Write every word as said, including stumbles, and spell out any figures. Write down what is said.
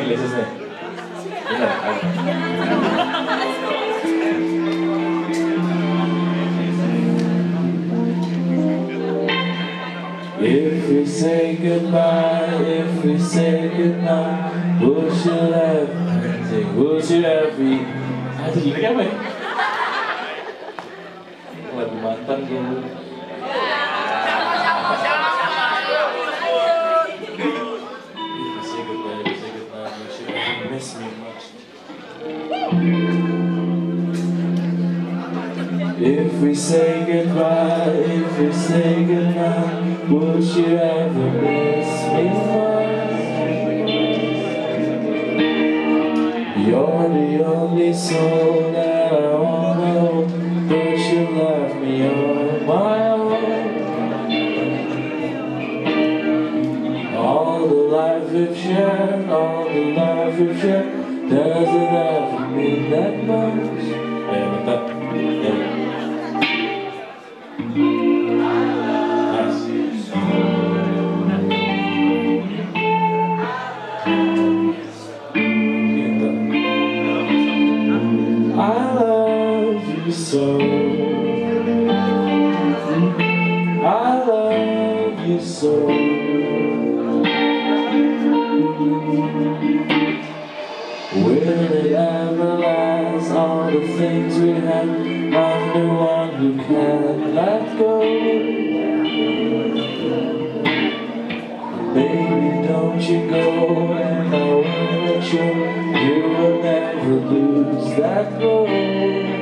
Inggrisnya. Benar, ayo. If we say goodbye, if we say goodnight, would you have, would you have me? Aduh, ini apa ya? Lagu mantan gue. If we say goodbye, if we say goodnight, would you ever miss me more? You're the only soul that I wanna hold, but you left me on my own. All the life we've shared, all the life we've shared, does it ever mean that much? Eh, bentar. Eh. So I love you so. Will it ever last? All the things we had, I'm the one who can't let go. Baby, don't you go, and I will let you. You will never lose that goal.